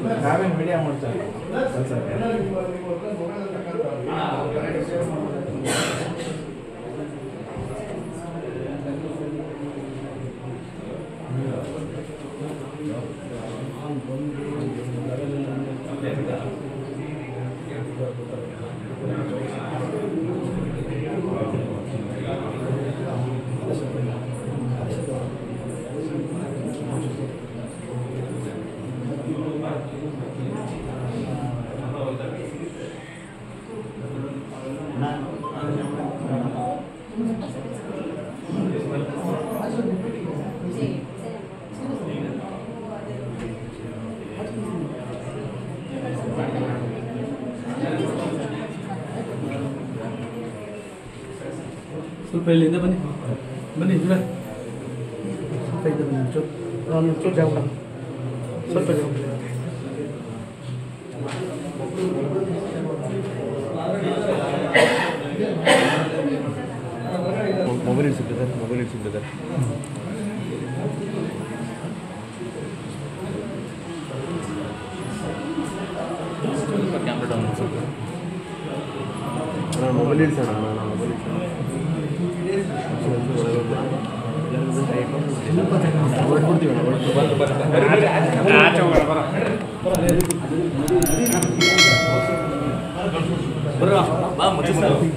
ನಾವೇನು ಮೀಡಿಯಾ ಮಾಡ್ತಾರೆ ಸ್ವಲ್ಪ ಇಲ್ಲಿಂದ ಬನ್ನಿ ಬನ್ನಿ ಜುಡ ಸ್ವಲ್ಪ ಇದ್ದ ಬನ್ನಿ ಚೂರು ಜಾಗ ಸ್ವಲ್ಪ ಜಾಗ ಮೊಬೈಲ್ ಇಡ್ಸಿಬಿಟ್ಟಿದೆ ಮೊಬೈಲ್ ಇಡ್ಸಿಬಿಟ್ಟಿದೆ ಸ್ವಲ್ಪ ಕ್ಯಾಮ್ರಾ ಡೌನ್ ಸ್ವಲ್ಪ ನಾನು ಮೊಬೈಲ್ ಇಡ್ಸೋಣ ನಾನು ಮೊಬೈಲ್ ಇಡ್ಸೋಣ ಹೊರಟ್ಬಿಡ್ತೀವಿ ಬರ ಬಾ ಮುಚ್ಚ